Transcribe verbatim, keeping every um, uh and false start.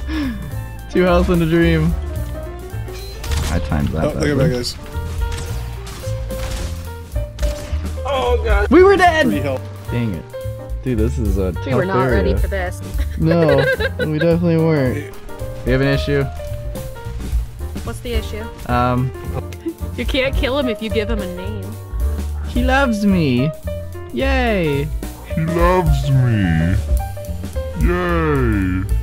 Two health in a dream. I timed that. Oh, look at that, guys. Oh god. We were dead! Three health. Dang it. Dude, this is a We were not area. ready for this. No, we definitely weren't. We have an issue. What's the issue? Um, You can't kill him if you give him a name. he loves me. Yay! He loves me. Yay.